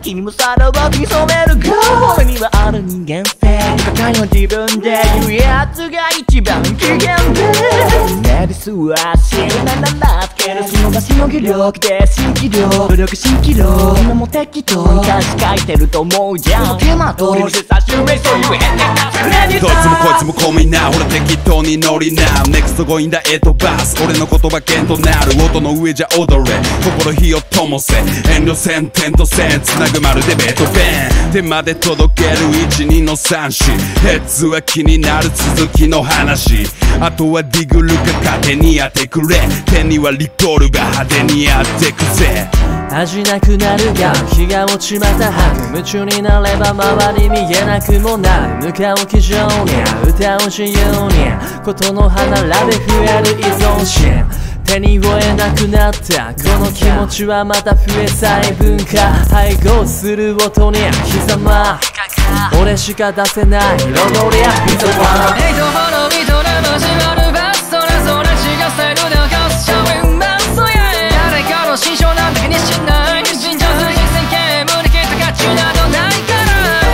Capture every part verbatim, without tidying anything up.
君も皿を潜める Go 目にはある人間性抱えの自分で言うやつが一番危険でメディスは死ななつけるその場しの技力で蜃気楼努力蜃気楼今も適当に歌詞書いてると思うじゃん手間通りして差し上げそういう変などいつもこいつもコミなほら適当に乗りな ネクスト 強引だエトバス俺の言葉剣となる音の上じゃ踊れ心火を灯せ遠慮せん点と線つなぐまるでベートーベン手まで届けるいちにのさん子ヘッズは気になる続きの話あとはディグルか糧にやってくれ手にはリコールが派手にやってくぜ味なくなるが日が落ちまた吐く夢中になれば周り見えなくもなる向かう気丈に歌う自由にことの歯並べ増える依存心手に負えなくなったこの気持ちはまた増え細分化配合する音に刻ま俺しか出せない彩りやビザワンエイトフォロービトラ始まるバスそれぞれ違うスタイルでかすしゃべうまそうや誰かの心象なんだけにしない尋常筋線形無理きった価値などないから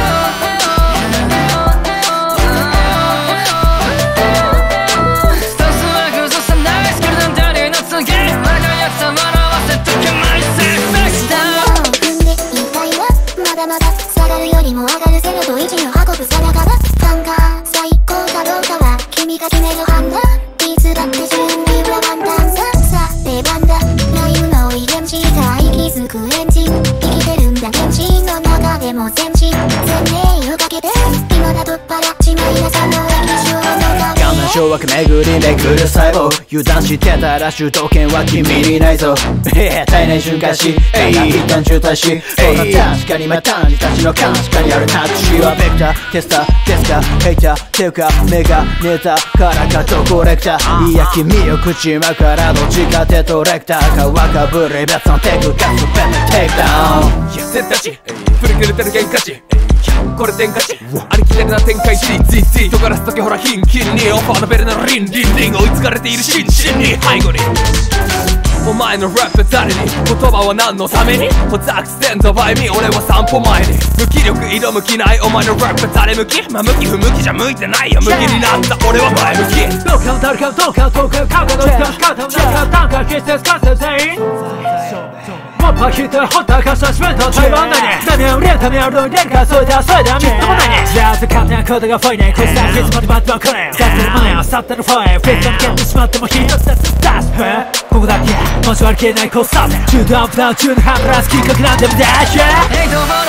スタンスは崩さないスキルなんてありの次若いやつは笑わせとけないセックスだ踏んで引退はまだまだ下がるよりも上がるゼロといちを運ぶさながら感が最高かどうかは君が決める判断いつだって準備はワンダンささ出番だライブの遺伝子が息づくエンジン生きてるんだ現地の中でも全身全霊をかけて今だとっぱらちまいなさの液晶の影我慢掌握巡り巡る細胞油断してたら主導権は君にないぞ体内瞬間し一旦渋滞し確かにまたにたちの確かにあるタッチはベクターテスターですかヘイターていうかメガネタからかとコレクターいや君を口間からどっちかってトレクターか若ぶり別のテクがすべてテイクダウンいやせたち振り切れてる喧嘩値これ天下地ありきたりな展開値ついつい尖らすときほらヒンキンにオファーのベルなリンリンリン追いつかれている心身に背後にお前のラップ誰に言葉は何のためにほざくステンドバイミ俺は散歩前に無気力色向きないお前のラップ誰向きまあ向き不向きじゃ向いてないよ向きになった俺は前向きどうか誰かどうかどうかかかどうかかどうか単価決してかせ全員もっと引いてほったかさしめた台湾だね何を売れるためあるのに連かそれではそれではみっともないねじゃあ勝手なことがファイねこいつらいつまで待ってはくれ使ってる前は去ってるファイフェイスを蹴ってしまっても一つずつ出すここだけ交わりきれない交差点中途アップダウン中のハンブラスきっかけなんでも大丈夫